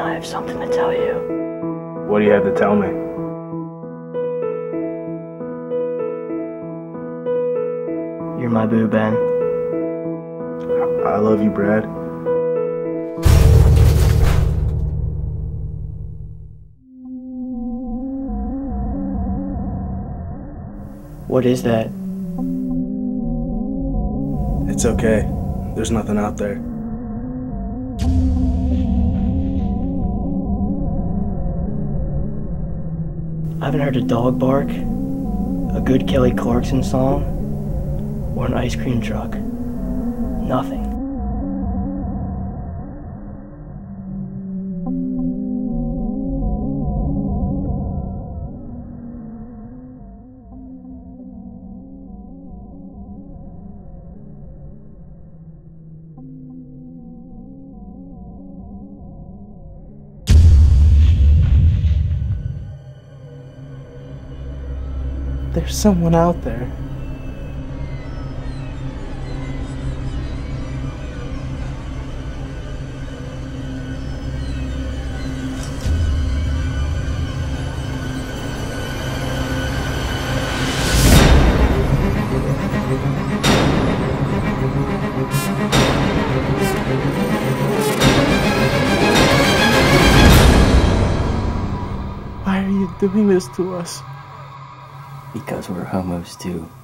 I have something to tell you. What do you have to tell me? You're my boo, Ben. I love you, Brad. What is that? It's okay. There's nothing out there. I haven't heard a dog bark, a good Kelly Clarkson song, or an ice cream truck. Nothing. There's someone out there. Why are you doing this to us? Because we're homos too.